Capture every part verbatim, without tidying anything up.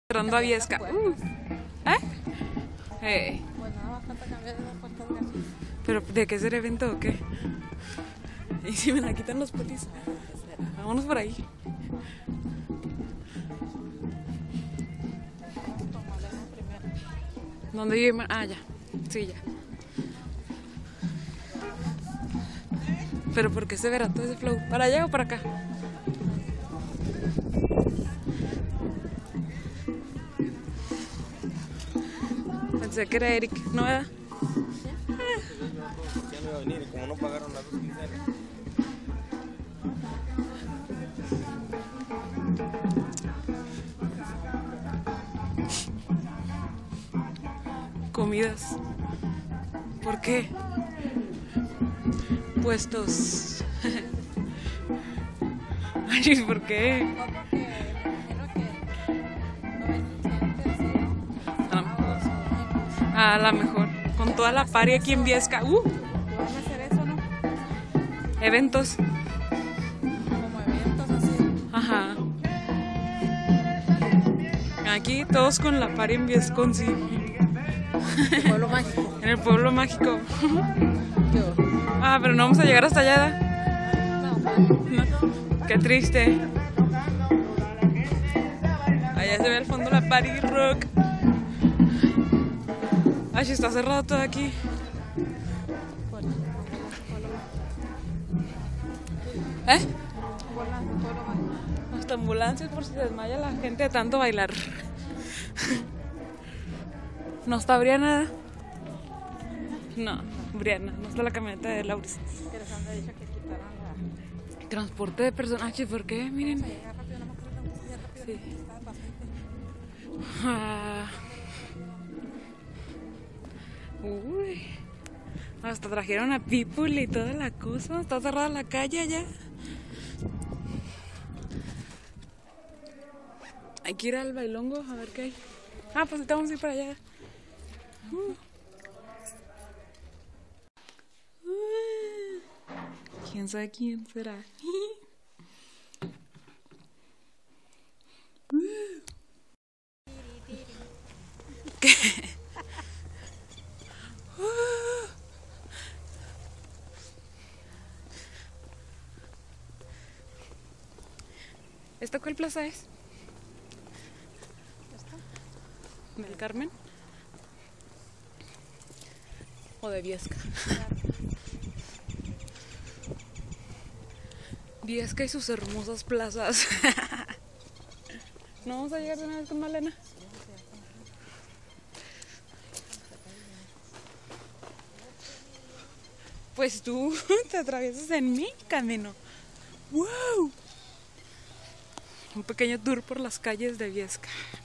Entrando a Viesca. Uh. ¿Eh? Eh. Pues nada más falta cambiar esas puertas de aquí. ¿Pero de qué es el evento o qué? ¿Y si me la quitan los polis? Vámonos por ahí. ¿Dónde vive? Ah, ya. Sí, ya. ¿Pero por qué se verá todo ese flow? ¿Para allá o para acá? Pensé que era Eric, ¿no era? Ya no iba a venir, como no pagaron las dos quincenas. Comidas. ¿Por qué? Puestos. Ay, ¿por qué? No, porque me imagino que no hay mucha gente así. Sábados o domingos. A lo mejor. Con toda la party aquí en Viesca. ¡Uh! ¿Van a hacer eso, no? Eventos. Como eventos así. Ajá. Aquí todos con la party en Viesconsi. El pueblo mágico. En el pueblo mágico. Yo. Ah, pero no vamos a llegar hasta allá. No, No. Qué triste. Allá se ve al fondo la party rock. Ay, si está cerrado todo aquí. pueblo mágico. ¿Eh? Volando, pueblo mágico. Hasta ambulancias por si se desmaya la gente de tanto bailar. ¿No está Briana? No, Briana, no está la camioneta de Lauris. Que les han dicho que quitaran la... Transporte de personajes, ¿por qué? Miren. Llega rápido, no me acuerdo cómo se llama rápido. Sí. Estaba paciente. Ah. Uy. Hasta trajeron a People y toda la cosa. Está cerrada la calle allá. Hay que ir al bailongo a ver qué hay. Ah, pues ahorita vamos a ir para allá. Uh. Uh. ¿Quién sabe quién será? Uh. ¿Qué? Uh. ¿Esta cuál plaza es? ¿Del Carmen? ¿O de Viesca? Viesca y sus hermosas plazas. ¿No vamos a llegar de una vez con Malena? Pues tú te atraviesas en mi camino. ¡Wow! Un pequeño tour por las calles de Viesca.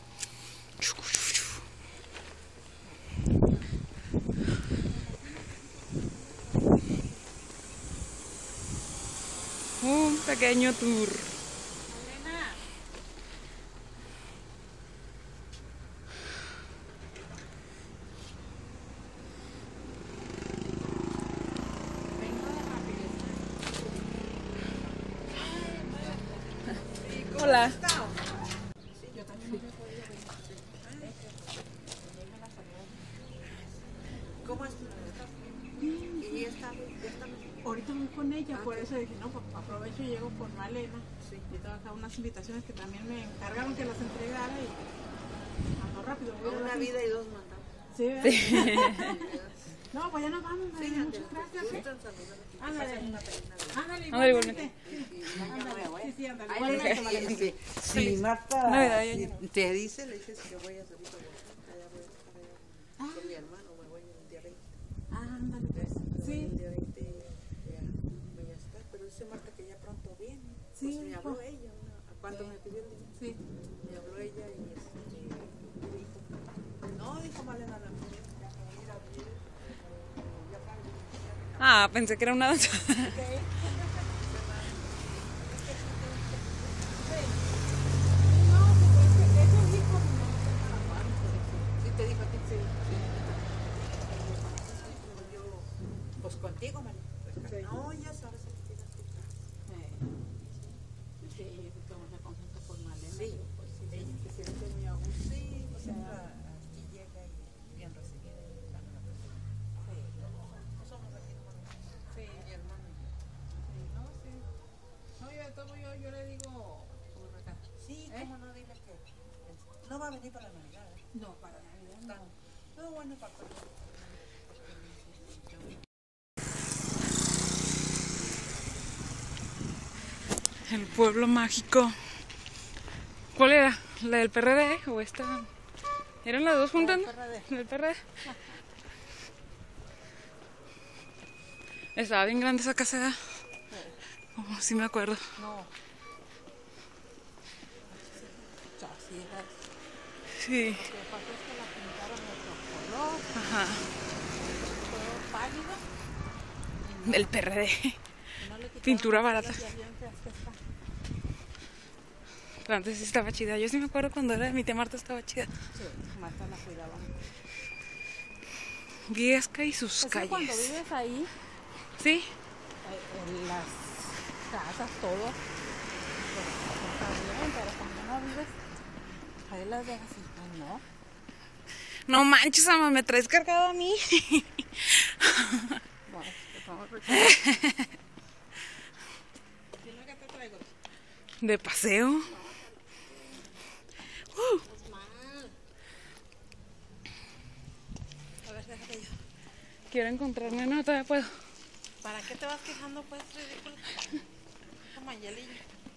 Un pequeño tour. Hola. ¿Cómo estás? Y ya está, ya está. Ahorita voy con ella, por eso dije, no, pues aprovecho y llego por Malena. Sí. Y tengo acá unas invitaciones que también me encargaron que las entregara y ando rápido. Voy a Una rápido. vida y dos mandados. Sí, ¿verdad? Sí. No, pues ya nos vamos, Sí, María, muchas ándale. gracias. ¿eh? Gustan saludar. Ándale. Pasen una feliz Navidad. Ándale, Ándale, igualmente. igualmente. Ándale, sí, sí, ándale. Ahí Igualmente, le Malena. dice, si Marta Navidad, ya si llegó. te dice, le dices que voy a salir para allá, voy a estar allá con mi hermano, me voy el día veinte. Ah, ándale, pues. Sí. Sí, El día veinte ya voy a estar, pero dice Marta que ya pronto viene. Sí, Pues me habló dijo. ella, una, ¿a cuánto Sí. me pidió el dinero? sí. Me habló ella y este, me dijo, no, dijo Malena, la mujer, ya me voy a ir a abrir, ya para Ah, pensé que era una danza. Sí, te dijo a ti, sí. Yo, pues contigo, María. Pues, Sí. no, ya sabes. Sí, estamos ya contentos por Malena. Sí, pues sí, ella que siempre muy a gusto. Sí, yo le digo por acá. Sí, ¿Eh? cómo no, dile que no va a venir para la Navidad. ¿eh? No, para Navidad no. No, bueno, para El pueblo mágico. ¿Cuál era? ¿La del P R D o esta? ¿Eran las dos juntas? P R D. ¿La del P R D? Estaba bien grande esa casa. Oh, sí me acuerdo. No. Así era. Sí. Lo que pasó es que la pintaron de otro color, Ajá. color pálido. Del P R D. Y no le quitaron Pintura las barata. pilas ya bien feas que están. Pero antes sí estaba chida. Yo sí me acuerdo cuando era de mi tía Marta estaba chida. Sí, Marta la cuidaba. Viesca y sus Pues calles. cuando vives ahí, Sí. eh, en las casas, todo, pues, está bien, pero cuando no vives, ahí las dejas y ay, no. No manches, ama, me traes cargado a mí. Bueno, pues vamos a ¿Tiene que te traigo? De paseo. Uh, A ver, déjate yo. quiero encontrarme, no, todavía puedo. ¿Para qué te vas quejando, pues, ridículo? Como Angelina.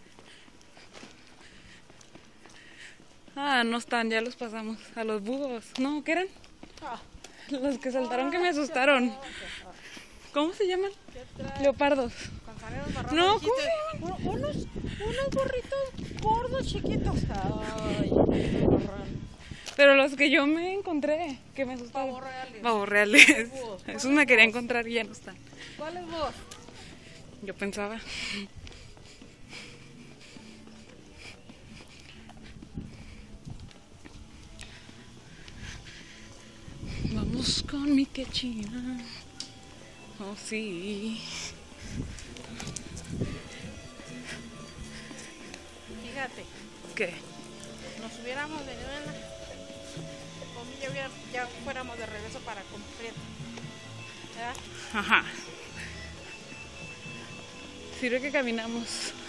Ah, no están, ya los pasamos. A los búhos. No, ¿qué eran? Ah, Los que saltaron que me asustaron. ¿Cómo se llaman? ¿qué traes? Leopardos. Con saleros marrones. No, dijiste, ¿cómo "Un- unos, unos burritos gordos chiquitos. Ay, marrón. Pero los que yo me encontré, que me asustaron. Pavos reales. Pavos reales. Búhos. Esos me quería encontrar y ya no están. ¿Cuál es vos? Yo pensaba. Vamos con mi tía China. Oh, sí. Fíjate, ¿Qué? nos hubiéramos venido en la comida, hubiera- ya fuéramos de regreso para completo. ¿Verdad? Ajá. Sirve que caminamos.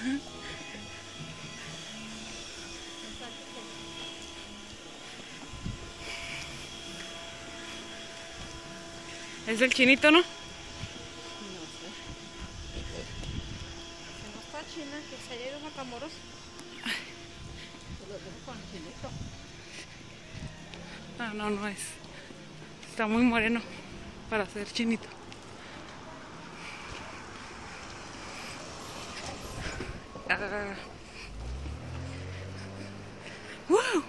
Es el chinito, ¿no? No sé. Si no está China, que se haya ido a Matamoros. Te lo dejo con el chinito. Ah, no, no es. Está muy moreno para ser chinito. Ah. ¡Wow!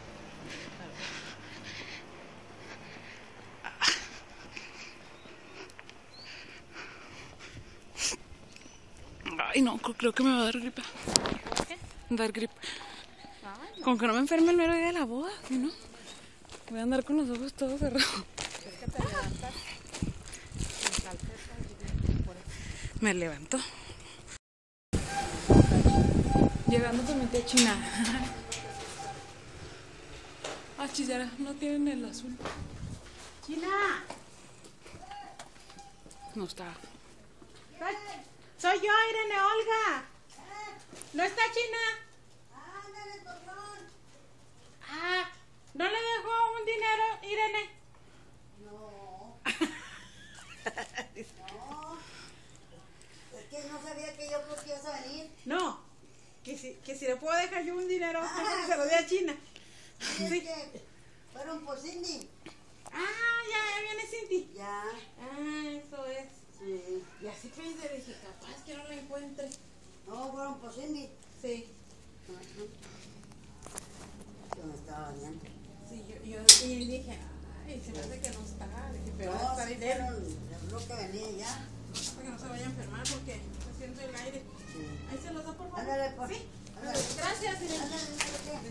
Ay, no, creo que me va a dar gripe. ¿Por qué? Dar gripe. Ay, Con que no me enferme el mero día de la boda, ¿sí, no? Voy a andar con los ojos todos cerrados. es que te levantas sin calcetas y por eso. Me levanto. Llegando con mi tía China. Ah, chisera, no tienen el azul. ¡China! No está. Soy yo, Irene Olga. ¿No está China? Ah, ¿no le dejó un dinero, Irene? No. No. Es que no sabía que yo por qué ibas a venir. No. Que si, que si le puedo dejar yo un dinero, mejor que se lo dé a China. Y es que fueron por Cindy. Ah, ya, ya viene Cindy. Ya. Ah, eso es. Sí. Y así pensé, dije, capaz que no la encuentre. No, fueron por Cindy. Sí. Ajá. Yo me estaba bañando. Sí, yo, yo y dije, ay, se me hace que no está. Dije, pero va a No, estar sí dinero. fueron, lo que venía ya. Para que no se vaya a enfermar porque está haciendo el aire. Sí. Ahí se los da, por favor. Ándale, pues. Sí. Ándale. Gracias, Irene. Ándale, ándale.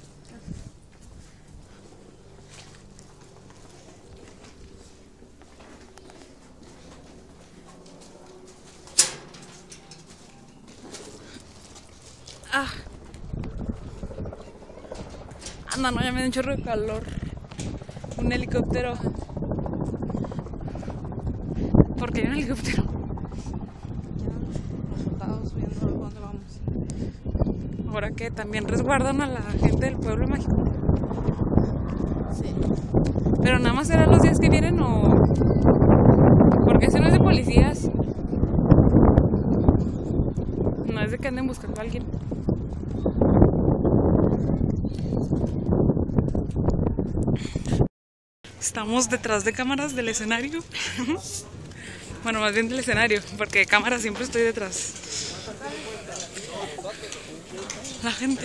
Ah. Anda, no, ya me da un chorro de calor. Un helicóptero. ¿Por qué hay un helicóptero? Ya los soldados viendo a dónde vamos. ahora que también resguardan a la gente del pueblo mágico. Sí. Pero nada más serán los días que vienen o... Porque eso no es de policías. No es de que anden buscando a alguien. Estamos detrás de cámaras del escenario. Bueno, más bien del escenario, porque de cámara siempre estoy detrás. La gente.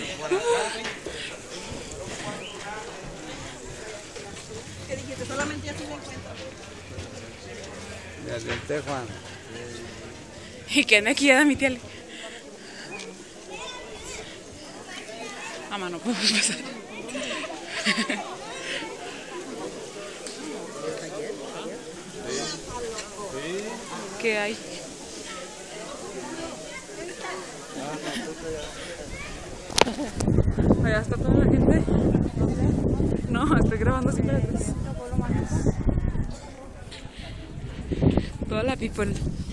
¿Qué dijiste? Solamente así me encuentro. Ya vente, Juan. Y que aquí ya da mi tía. Ah, no podemos pasar. ¿Qué hay? Allá está toda la gente. No, estoy grabando siempre atrás. Toda la people.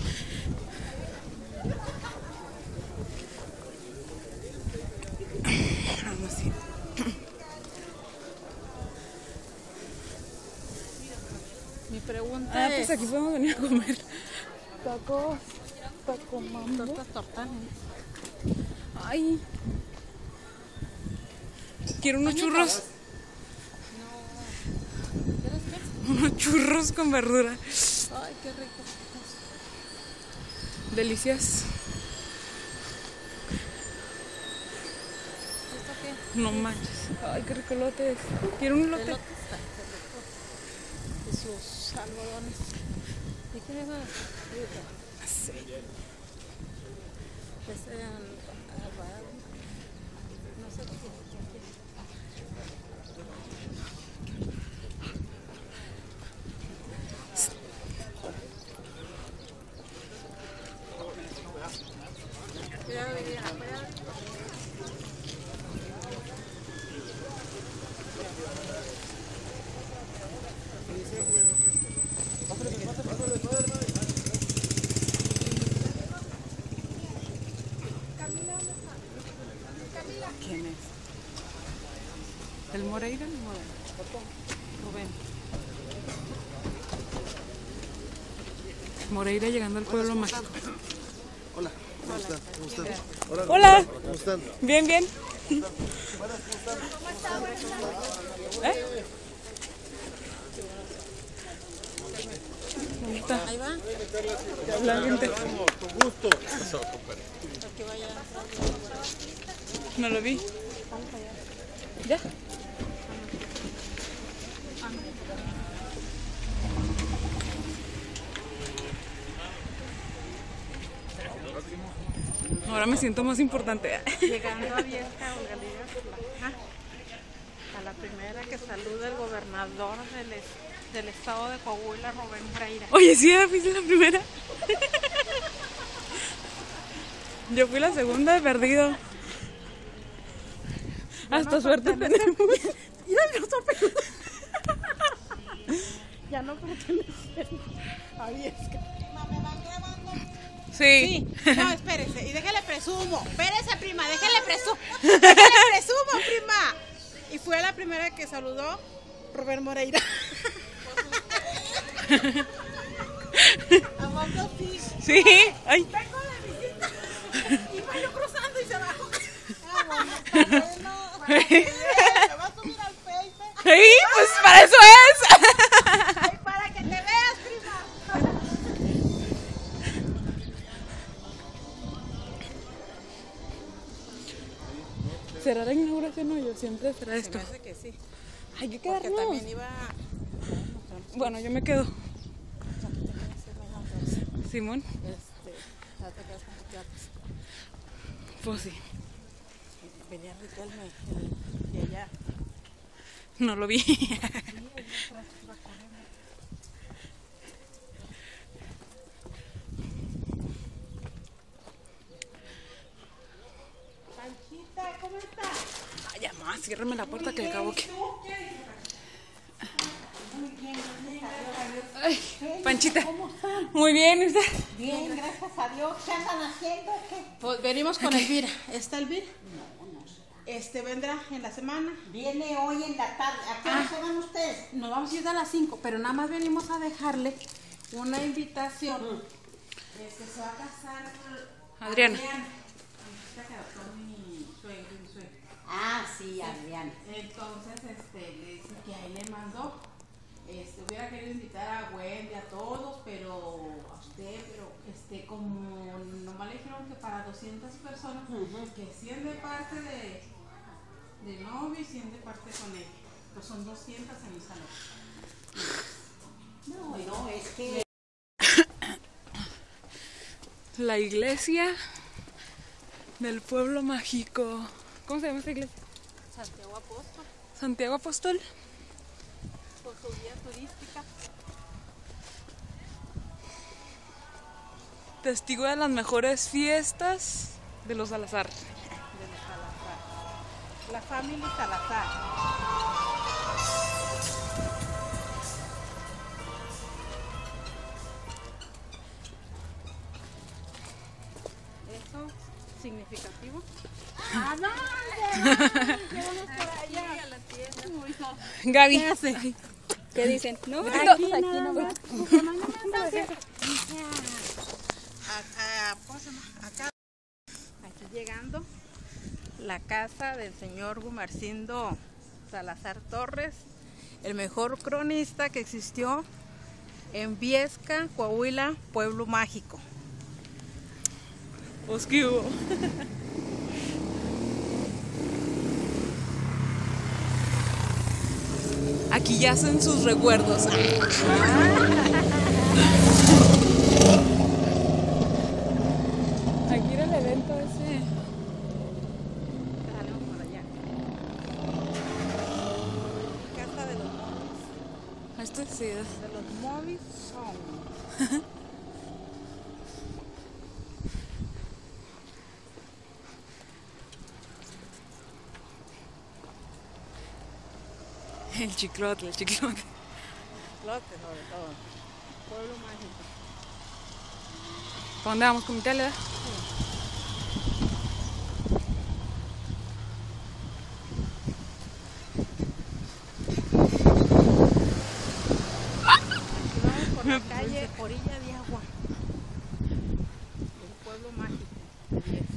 Vamos así. Mi pregunta Ah, es... pues aquí podemos venir a comer. Tacos, taco mambo. Tortas tortanas. Ay. Quiero unos churros. ¿Quieres qué? Unos churros con verdura. Ay, qué rico. Delicias. ¿Esto qué? No manches. Ay, qué rico lotes. Quiero un lote. Elotes, está, qué rico. Y sus algodones. ¿Y qué es eso? Sí. Es en... No sé qué tiene. ¿Quién es? ¿El Moreira? No. Rubén. Moreira llegando al pueblo mágico. Hola, ¿cómo están? ¿Cómo están? Hola. Hola. ¿Cómo están? Bien, bien. ¿Eh? ¿Dónde está? Ahí va. La gente. Con gusto. Que vaya. No lo vi. ¿Ya? Ahora me siento más importante. Llegando a Vieja Olgalía, a la primera que saluda el gobernador del, es- del estado de Coahuila, Rubén Moreira. Oye, sí, ya fuiste la primera. Yo fui la segunda de perdido. Hasta suerte tenemos. Mira el oso peludo. Ya no pertenece a Viesca. Sí. No, espérese. Y déjale presumo. Espérese, prima. Déjale presumo. Déjale presumo, prima. Y fue la primera que saludó Rubén Moreira. ¿A poco sí? Sí. Ay. Vengo de visita. Iba yo cruzando y se bajó. Ah, bueno, está bueno. Para que veas, me va a subir al Facebook. Sí, pues para eso es. Ay, para que te veas, prima. ¿Será la inauguración o yo siempre será esto? Me hace que sí. Hay que Porque quedarnos. también iba. Bueno, yo me quedo. Simón. Este, ya te quedas con tus platos. Pues sí. Venía Riquelme el- de allá. No lo vi. Panchita, ¿cómo estás? Ay, mamá, ciérrame la puerta que acabo que. Ay, Panchita. Muy bien, ¿y usted? Bien, gracias a Dios. ¿Qué andan haciendo? ¿Qué? Pues venimos con Elvira. ¿Está Elvira? Este, vendrá en la semana. Viene hoy en la tarde. ¿A qué hora se van ustedes? Nos vamos a ir a las cinco, pero nada más venimos a dejarle una invitación. Este, se va a casar Adriana. Adriana. Esta que adoptó mi suegro, mi suegro. Ah, sí, Adriana. Entonces, este, le dice que ahí le mandó. Este, hubiera querido invitar a Wendy, a todos, pero a usted, pero este, como nomás le dijeron que para doscientas personas, que cien de parte de, de novio y cien de parte con él. Pues son doscientas en el salón. No, no, es que... La iglesia del pueblo mágico. ¿Cómo se llama esta iglesia? Santiago Apóstol, Santiago Apóstol. con su guía turística. Testigo de las mejores fiestas de los Salazar. De los Salazar. La familia Salazar. Eso significativo. ¿A dónde? Vamos por allá. A la tienda. Gaby. ¿Qué hace? ¿Qué dicen? No, Aquí aquí nomás. nomás. Acá, ¿cómo se llama? Acá. Aquí llegando la casa del señor Gumersindo Salazar Torres, el mejor cronista que existió en Viesca, Coahuila, pueblo mágico. Pues, ¿qué hubo? Aquí yacen sus recuerdos. Aquí era el evento ese. Salimos por allá. Casa de los móviles. Esto sí. De los móviles son. El chiclote, el chiclote. Lote sobre todo. Pueblo mágico. ¿Para dónde vamos con mi tele? Vamos por la calle Orilla de Agua. El pueblo mágico de Viesca.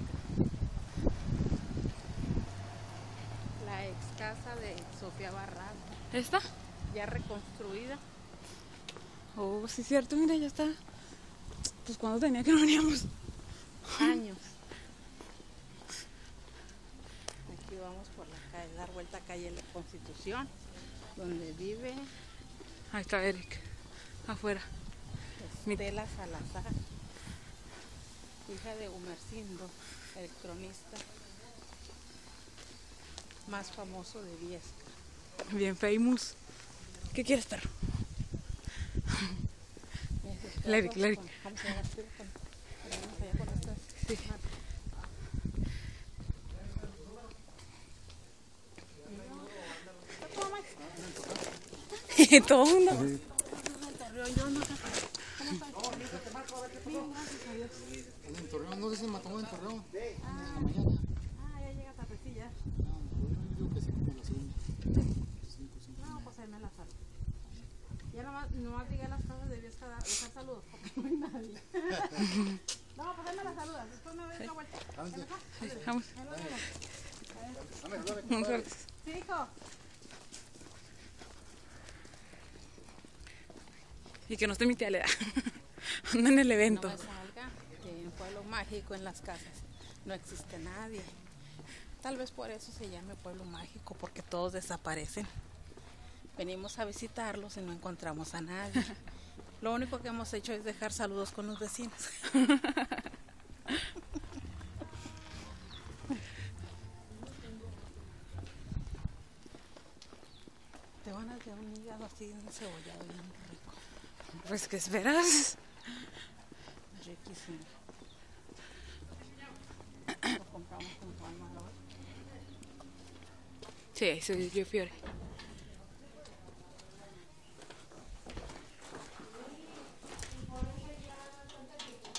La ex casa de Sofía Barrado, ¿Esta? ya reconstruida. Oh, sí es cierto, mira, ya está. Pues cuando tenía que no veníamos. Años. Aquí vamos por la calle, dar vuelta a calle La Constitución, donde vive Ahí está Eric, afuera. Estela Salazar, hija de Gumersindo, el cronista más famoso de Viesca. Bien famous. ¿Qué quieres, perro? El Eric, el Eric. Vamos a llegar con, vamos allá con estas. Sí. Todo mundo. En Torreón, no sé si mató en Torreón. En la mañana. Ah, ya llega tardecilla. Yo que sé como las una. No, pues ahí me la salgo. Ya nomás, nomás llegué a las casas de Viesca a dejar saludos, porque no hay nadie. No, pues ahí me la saludas, después me doy una vuelta. Vamos. Ahí nos vemos. Vamos a ver. Sí, hijo. Y que no esté mi tía Leda. Anda en el No evento. me salga que en Pueblo Mágico, en las casas, no existe nadie. Tal vez por eso se llame Pueblo Mágico, porque todos desaparecen. Venimos a visitarlos y no encontramos a nadie. Lo único que hemos hecho es dejar saludos con los vecinos. Te van a dar un hígado así encebollado bien rico. Pues, ¿qué esperas? Riquísimo. Lo compramos con Juan Malor. Sí, ahí se vio Fiore.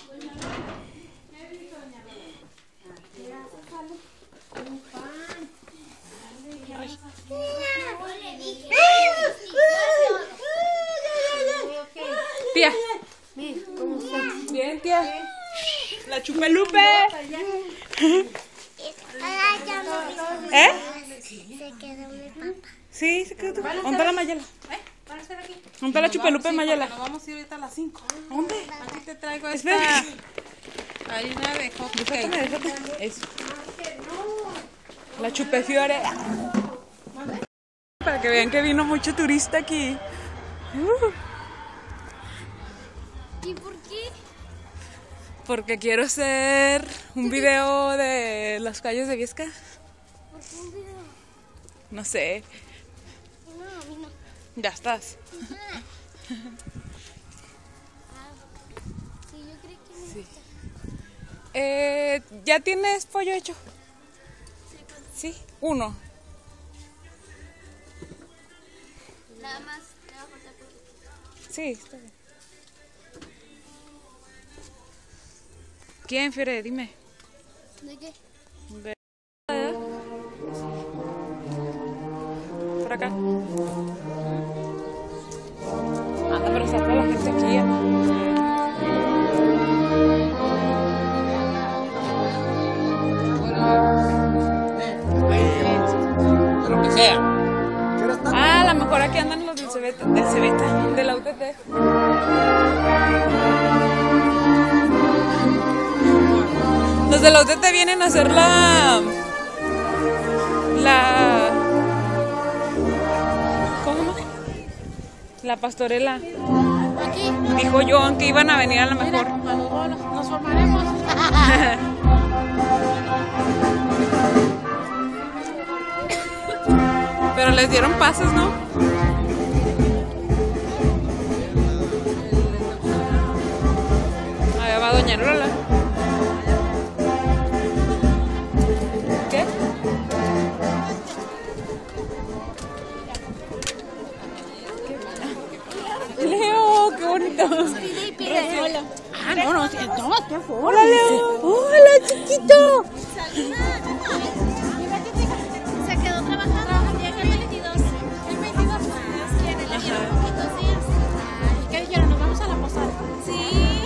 Un pan. Tía. Bien, tía. La Chupelupe. ¿Eh? Se quedó mi papá. Sí, se quedó. ¿Dónde está la Mayela? ¿Dónde está la Chupelupe Mayela? Nos vamos a ir ahorita a las cinco. ¿Dónde? Aquí te traigo Espera. esta harina de hot Déjame, cake. déjame. Eso. La Chupefiore. Para que vean que vino mucho turista aquí. Uh. ¿Y por qué? Porque quiero hacer un video de las calles de Viesca. ¿Por qué un video? No sé. No, a mí no. Ya estás. Ah, sí, yo creí que me Sí. gusta. Eh, ¿Ya tienes pollo hecho? Sí, pues, Sí, uno. nada más le va a faltar poquito. Sí, está bien. ¿Quién, Fiore? Dime. ¿De qué? Ve- Por acá. Anda, pero está toda la gente aquí. ¿eh? De lo que sea. Ah, a lo mejor aquí andan los del Cebeta, del Cebeta, de la U T T. Los de la U T T vienen a hacer la... La... ¿Cómo se llama? La pastorela. Aquí. Dijo John que iban a venir a lo mejor. A los bolos nos formaremos. Pero les dieron pases, ¿no? Allá va Doña Lola. ¿Qué? Leo, qué bonito. Hola. Ah, no, no, sí, no, qué fue. Hola, Leo. Hola, chiquito. Se quedó trabajando. Llega el veintidós. El veintidós. ¿Quién? Le dieron poquitos días. ¿Y qué dijeron? ¿Nos vamos a la posada? Sí.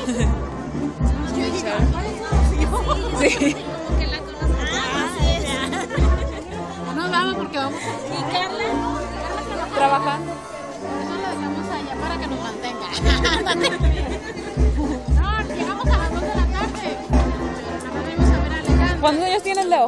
Sí. Como que la conozco. Ah, sí. No nos vamos porque vamos a... ¿Y Carla? Trabajando. Por eso la dejamos allá para que nos mantenga. No, llegamos a las dos de la tarde. Nada más venimos a ver a Alejandro. ¿Cuántos años tienes, Leo?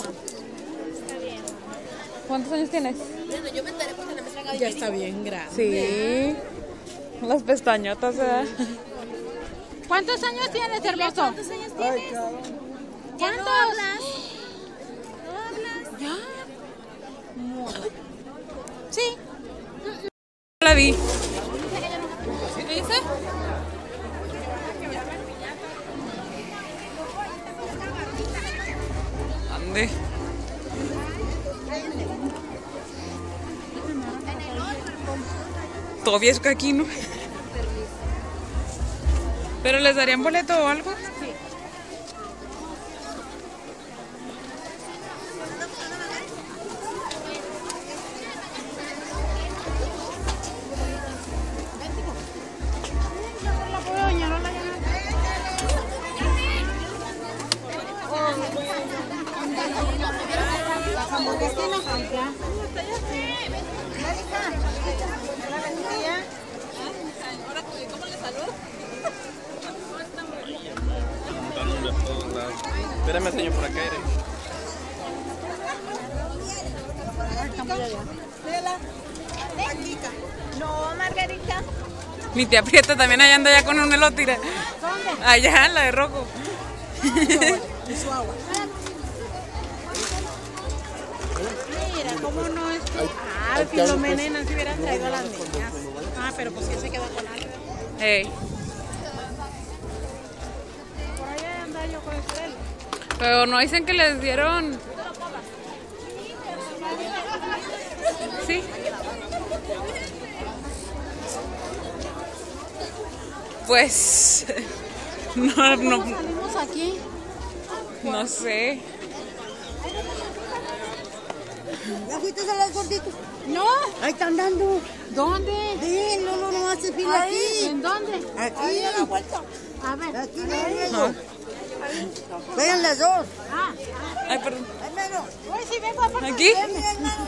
¿Cuántos años tienes? Ya está bien grande. Sí. Las pestañotas, ¿verdad? ¿Cuántos años tienes, hermoso? ¿Cuántos años tienes? ¿Ya no hablas? ¿No hablas? ¿Ya? Sí. La vi. ¿Sí te dice? Ande. Todavía es que aquí, ¿no? ¿Pero les darían boleto o algo? La pobre doña Lola ya no. Espérame, señor, por acá, Irene. No, Margarita. Mi tía Prieta también allá anda ya con un elote. ¿Dónde? Allá, la de rojo. Y su agua. Mira, ¿cómo no es? Ah, Filomena y Nancy hubieran traído a las niñas. Ah, pero pues sí se quedó con algo. Hey. Por allá anda yo con el suelo. Pero no dicen que les dieron. Sí. Pues no, no, Salimos aquí. no sé. ¿Ya fuiste a los gorditos? No. Ahí están dando. ¿Dónde? Ven, no, no, no haces fila aquí. ¿En dónde? Aquí. A la vuelta. A ver. Aquí, ven, ellos. Vayan las dos. Ah, Ay, perdón. Ahí mero. hoy sí vengo a pasar. ¿Aquí? Ven, mi hermano.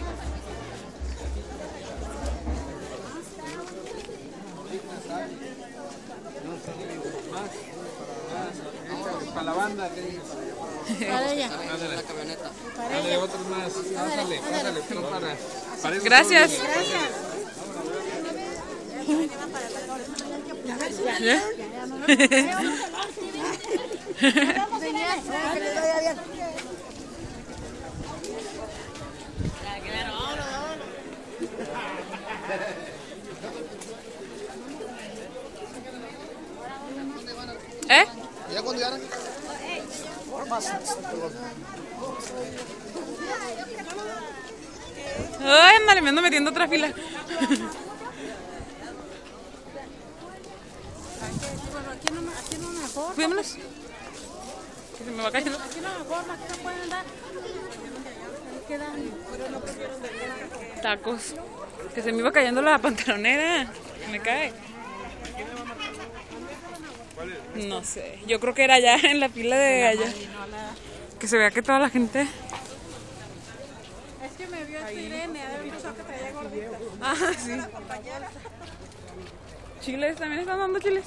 Para la banda. Para ella. La camioneta. Dale, otros más. Pásale, pásale, pero para. Parece Gracias. ¿Ya? Que les vaya bien. ¿Eh? ¿Ya cuando llegaron? Ay, ándale, me ando metiendo otra fila. Bueno, aquí no, aquí no mejor. Cuidémonos. Que se me va cayendo. Aquí no mejor, aquí no pueden andar. Ahí quedan. Tacos. Que se me iba cayendo la pantalonera. Me cae. No sé. Yo creo que era allá en la fila de allá. Que se vea que toda la gente. Es que me vio esta Irene, de pensó que traía gordita. Ah, sí. Chiles, también están dando chiles.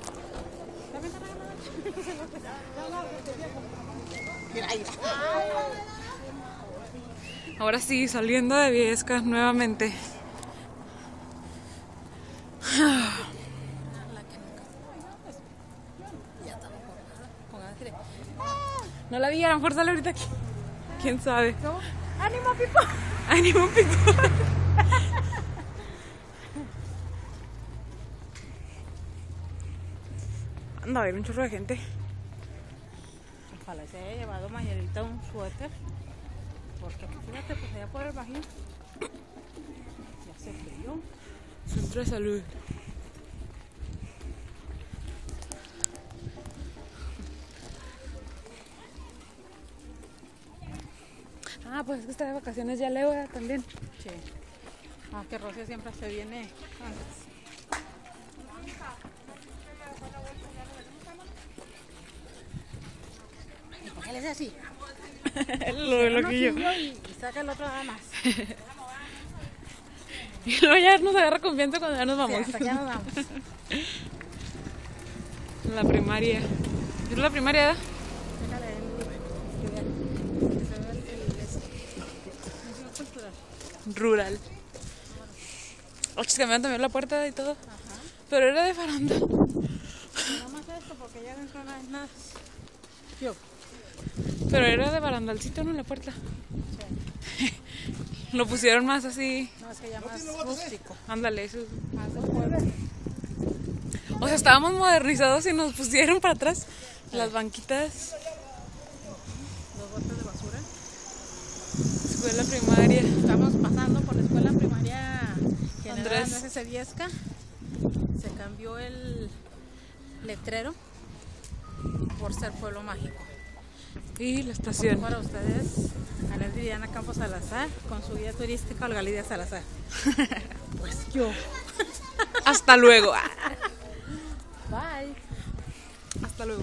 Ahora sí, saliendo de Viescas nuevamente. No la vi, a lo mejor sale ahorita aquí. ¿Quién sabe? ¡Ánimo, Pipo! ¡Ánimo, Pipo! Anda, a ver un chorro de gente. Ojalá se haya llevado Mayelita un suéter. Porque fíjate, pues allá por el bajío ya hace frío. Centro de salud. Ah, pues es que está de vacaciones ya Leo ¿eh? También. Sí. Aunque Rocío siempre se viene antes. Él es así. Lo de lo que yo. Y saca el otro nada más. Y luego ya nos agarra confianza cuando ya nos Sí, vamos. hasta allá nos vamos. La primaria. ¿Es la primaria? ¿verdad? Déjale el que vea. Que se vea el, el, el Museo Cultural. Rural. Oye, que me han también la puerta y todo. Pero era de faranda. Nada más esto porque ya dentro no hay nada. Yo. Pero era de barandalcito, ¿no? La puerta. Lo pusieron más así. No, es que ya más rústico. Ándale, eso. Más de pueblo. O sea, estábamos modernizados y nos pusieron para atrás las banquitas. Los botes de basura. Escuela primaria. Estamos pasando por la escuela primaria General Andrés. Andrés Seviesca. Se cambió el letrero por ser pueblo mágico. Y la estación. Para ustedes, Anel Viviana Campos Salazar, con su guía turística Olga Lidia Salazar. Pues yo. Hasta luego. Bye. Hasta luego.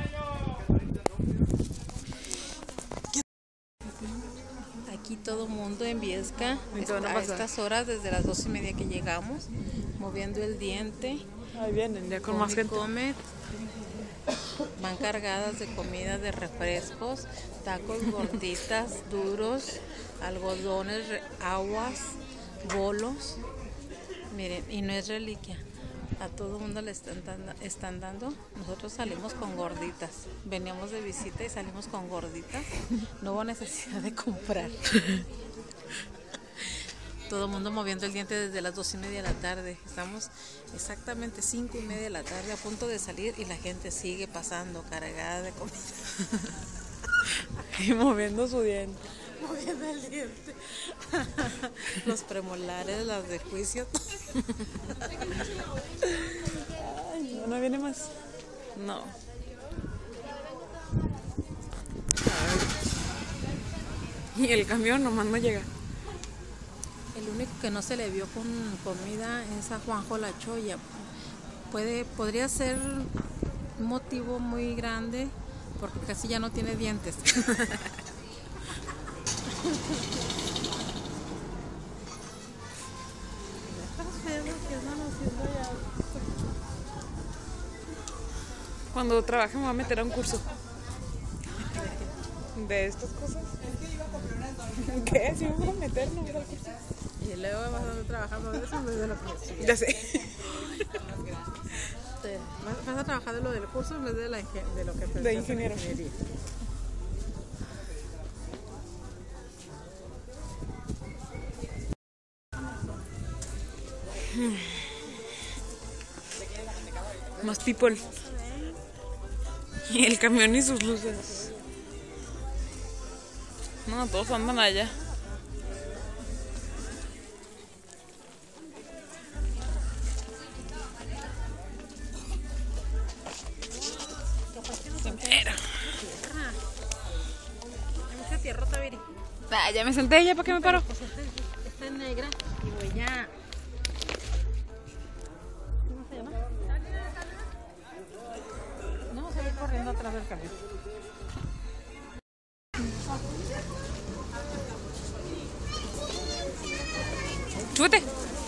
Aquí todo mundo en Viesca, ¿Y qué van a a pasar? estas horas, desde las dos y media que llegamos, moviendo el diente. Ahí vienen, ya con come más y gente. come. Van cargadas de comida, de refrescos, tacos, gorditas, duros, algodones, re- aguas, bolos. Miren, y no es reliquia. A todo mundo le están, dando- están dando. Nosotros salimos con gorditas. Veníamos de visita y salimos con gorditas. No hubo necesidad de comprar. Todo el mundo moviendo el diente desde las dos y media de la tarde. Estamos exactamente cinco y media de la tarde a punto de salir y la gente sigue pasando cargada de comida. Y moviendo su diente. Moviendo el diente. Los premolares, las de juicio. Ay, no, no viene más. No. Y el camión nomás no llega. único que no se le vio con comida es a Juanjo La Choya. Puede, podría ser un motivo muy grande porque casi ya no tiene dientes. Cuando trabaje me voy a meter a un curso de estas cosas. ¿Qué? ¿Sí me voy a meter? ¿No al curso? Y luego vas a estar trabajando de eso desde lo que... Ya sé. Te- vas- Vas a trabajar de lo del curso en vez de, la, inge- de lo que De ingeniero. ingeniería. Más people. Y el camión y sus luces. No, todos andan allá. Era. Hay mucha tierrota, Viri. Ah, ya me senté, ya para qué me paro. Pues esta, esta es negra y voy ya. ¿Cómo se llama? No, vamos a ir corriendo atrás del camión. Súbete.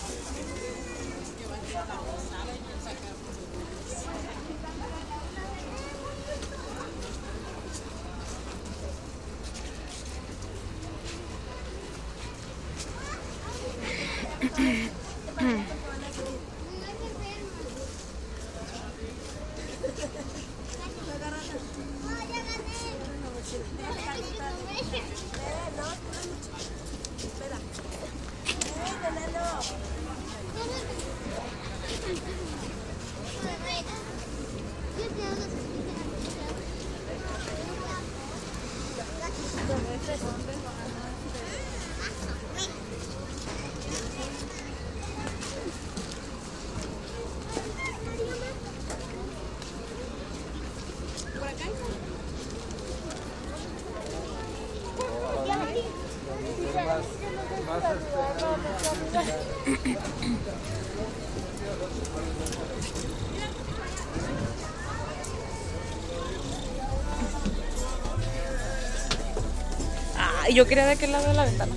Ah, yo quería de aquel lado de la ventana.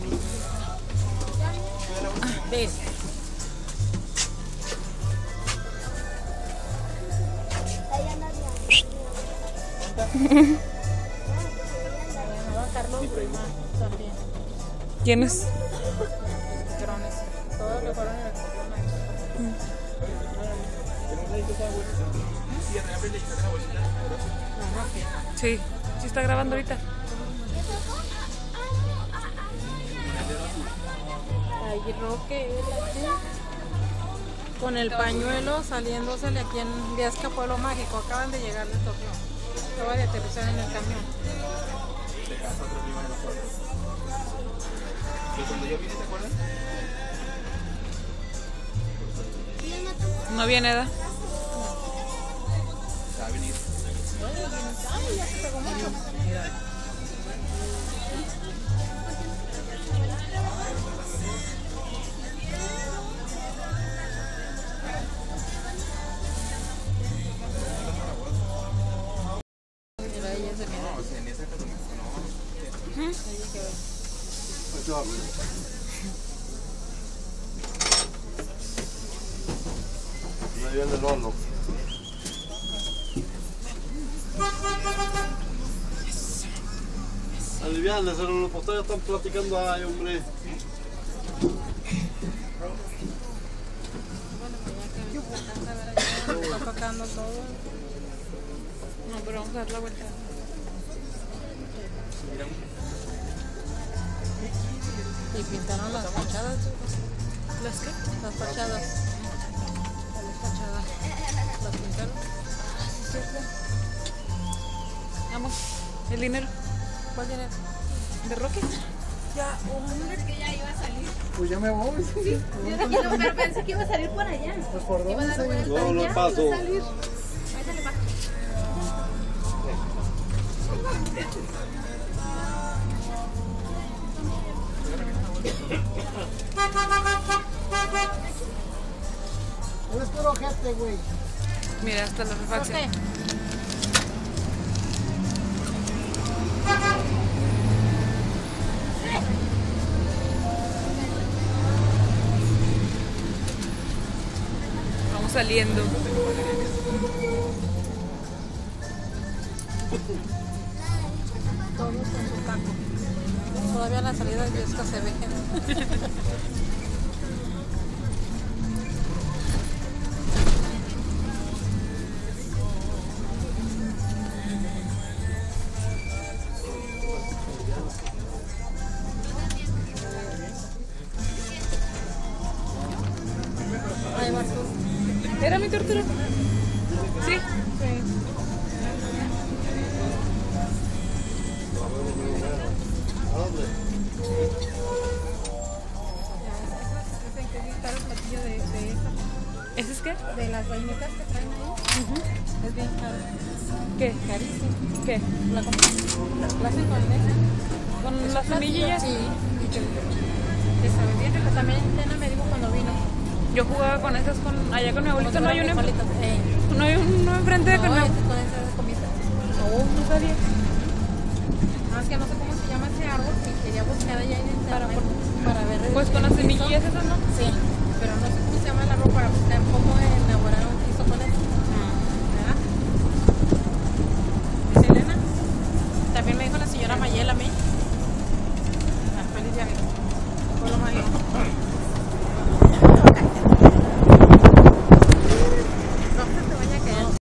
Ven. ¿Quién es? Crones. Todos lo fueron en el camión. Sí, sí está grabando ahorita. Ahí Roque con el pañuelo saliéndosele aquí en Viesca Pueblo Mágico. Acaban de llegar de Tokio. Acaba de aterrizar en el camión. Cuando yo vine, ¿te acuerdas? No viene, ¿da? Va a venir. Mira, ella se mira. No, o sea, en esa casa no. Ella que ve. Ahí viene Lolo. Aliviane, se los postales están platicando ahí, hombre. Está tocando todo. No, pero vamos a dar la vuelta. Y pintaron las fachadas. ¿Las qué? Las fachadas. Las fachadas. Las pintaron. Vamos, el dinero. ¿Cuál dinero? ¿De Roque? Ya, hombre, que ya iba a salir. Pues ya me voy. Yo también, pero pensé que iba a salir por allá. Pues por Iba a dar vuelta No, no allá, paso. iba a salir. Ahorita le bajo. Es puro gente, güey. Mira, hasta la refacción. ¿Qué? Vamos saliendo. Todos con su taco. Todavía la salida de Yesca se ve gente. Ahí vas tú. ¿Era mi tortura? Sí. ¿A dónde? Dicen que es bien caro el platillo de, de esta. ¿Ese es qué? De las vainitas que traen ahí. Es bien caro. ¿Qué? Carísimo. ¿Qué? La comida. La hacen con leche. ¿Con las semillas? Sí. Y que, que sabe bien rico. También Nena me dijo cuando vino. Yo jugaba con esas con allá con mi abuelito. No hay uno, en- Eh, no hay uno enfrente de no, con mi es abuelito. con esas comidas. Oh, no sabía. Nada más que no sé cómo se llama ese árbol y quería buscar allá en internet para, para ver. Pues con las semillas esas, ¿no? Sí.